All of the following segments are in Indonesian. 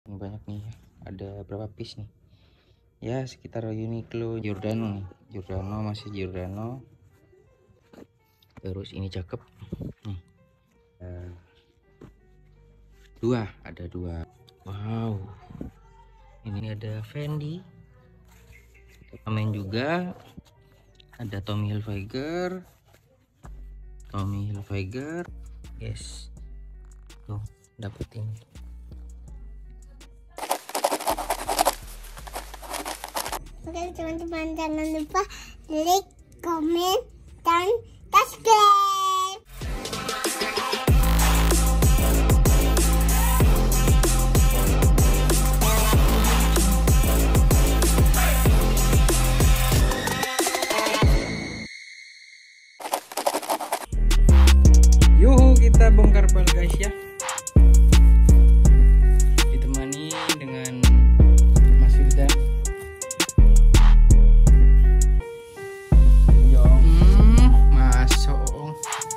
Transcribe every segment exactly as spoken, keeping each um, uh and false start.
Ini banyak nih ya. Ada berapa piece nih? Ya sekitar Uniqlo Giordano nih. Giordano masih Giordano. Terus ini cakep nih. Uh, dua, ada dua. Wow. Ini ada Fendi. Pemain juga. Ada Tommy Hilfiger. Tommy Hilfiger. Yes. Tuh, dapetin. Oke teman-teman, jangan lupa like, comment, dan subscribe. Yuhu, kita bongkar bal guys ya. Ditemani dengan Mas Wildan. Hmm, masuk.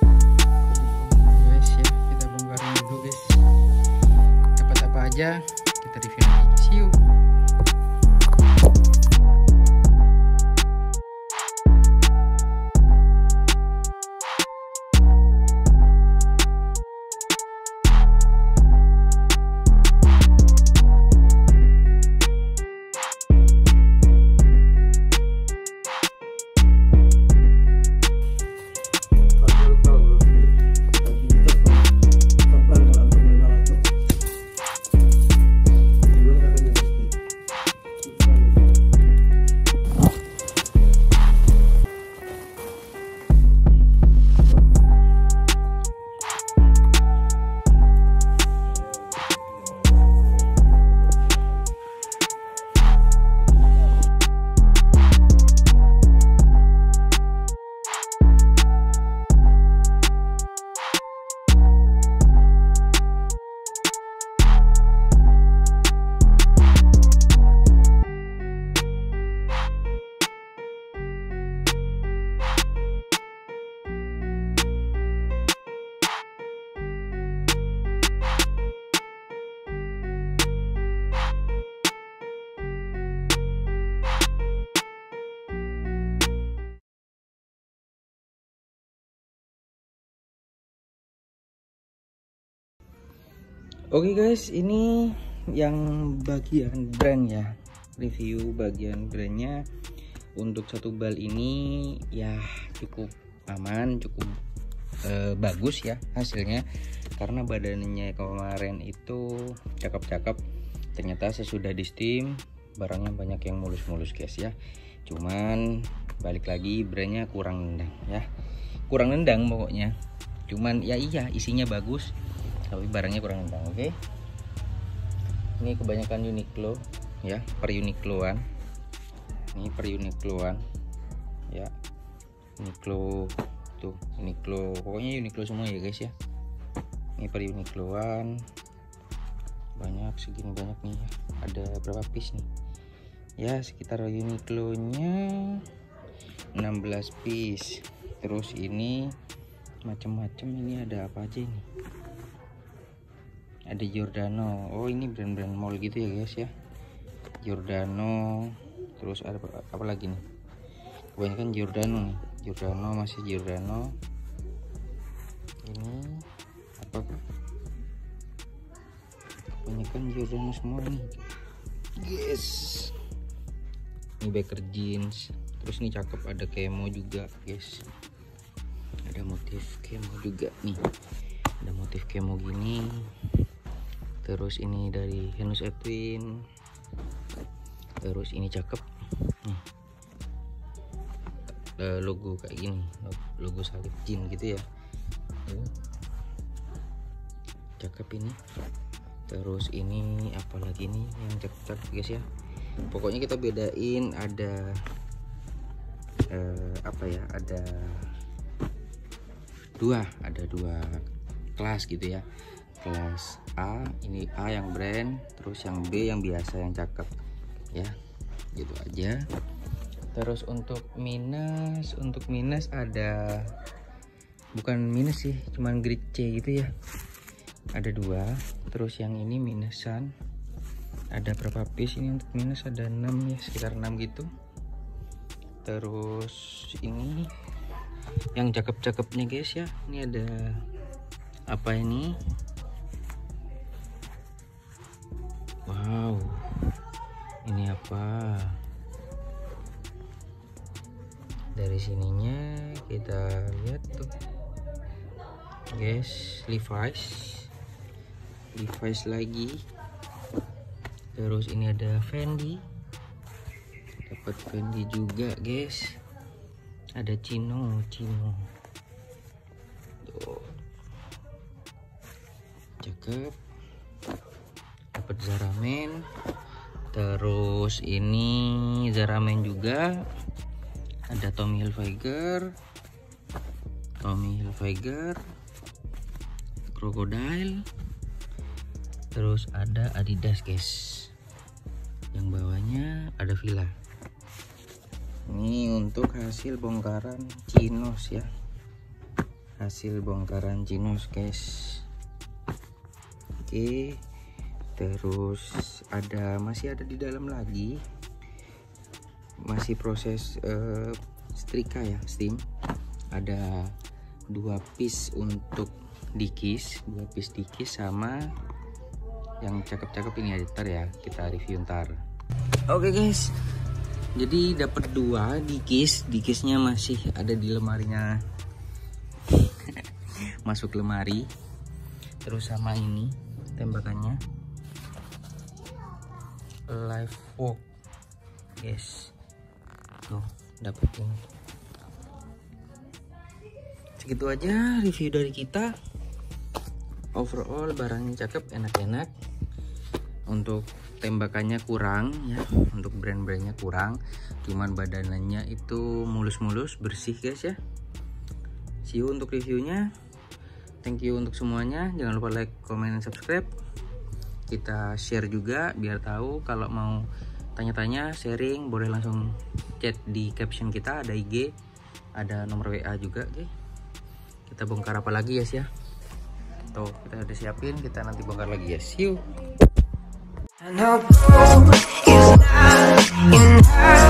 Guys ya, kita bongkarin dulu guys. Dapat apa aja kita review lagi. See you. Oke guys, ini yang bagian brand ya, review bagian brandnya. Untuk satu bal ini ya cukup aman, cukup eh, bagus ya hasilnya, karena badannya kemarin itu cakep-cakep. Ternyata sesudah di steam barangnya banyak yang mulus-mulus guys ya. Cuman balik lagi, brandnya kurang nendang ya, kurang nendang pokoknya. Cuman ya iya isinya bagus, tapi barangnya kurang nendang. Oke, ini kebanyakan Uniqlo ya, per Uniqloan. Ini per Uniqloan ya, Uniqlo tuh, Uniqlo pokoknya Uniqlo semua ya guys ya. Ini per Uniqloan, banyak segini banyak nih ya. Ada berapa piece nih ya, sekitar Uniqlo nya enam belas piece. Terus ini macam-macam, ini ada apa aja ini? Ada Giordano. Oh, ini brand-brand mall gitu ya guys ya. Giordano. Terus ada apa lagi nih? Kebanyakan Giordano nih. Giordano masih Giordano. Ini apa? Kebanyakan Giordano semua nih. Yes. Ini biker jeans. Terus ini cakep, ada camo juga guys. Ada motif camo juga nih. Ada motif camo gini. Terus ini dari Henus Edwin. Terus ini cakep nih, logo kayak gini, logo salib jin gitu ya. Cakep ini. Terus ini apa lagi nih yang cakep guys ya. Pokoknya kita bedain, ada eh, apa ya, ada dua ada dua kelas gitu ya. Kelas A, ini A yang brand, terus yang B yang biasa yang cakep ya, gitu aja. Terus untuk minus, untuk minus ada, bukan minus sih, cuman grade C gitu ya, ada dua. Terus yang ini minusan, Ada berapa piece ini untuk minus? Ada enam ya, sekitar enam gitu. Terus ini yang cakep-cakepnya guys ya. Ini ada apa ini? Wow, ini apa? Dari sininya kita lihat tuh guys, Levi's Levi's lagi. Terus ini ada Fendi, dapat Fendi juga guys. Ada Chino Chino tuh, cakep. Dapat Zara Men. Terus ini Zara Men juga. Ada Tommy Hilfiger, Tommy Hilfiger, Crocodile. Terus ada Adidas guys. Yang bawahnya ada Villa. Ini untuk hasil bongkaran Chinos ya. Hasil bongkaran Chinos guys. Oke. Terus ada, masih ada di dalam lagi. Masih proses uh, setrika ya, steam. Ada dua piece untuk dikis, dua piece dikis sama yang cakep-cakep ini aja, ntar ya kita review ntar. Oke guys, jadi dapat dua dikis, dikisnya masih ada di lemarinya, masuk lemari. Terus sama ini tembakannya Live Walk guys, tuh dapat ini. Segitu aja review dari kita. Overall barangnya cakep, enak-enak. Untuk tembakannya kurang ya, untuk brand-brandnya kurang, cuman badanannya itu mulus-mulus, bersih guys ya. See you untuk reviewnya. Thank you untuk semuanya. Jangan lupa like, comment, dan subscribe. Kita share juga biar tahu. Kalau mau tanya-tanya, sharing, boleh langsung chat di caption kita. Ada I G, ada nomor W A juga. Oke, kita bongkar apa lagi guys ya. Tuh kita udah siapin, kita nanti bongkar lagi ya. See you.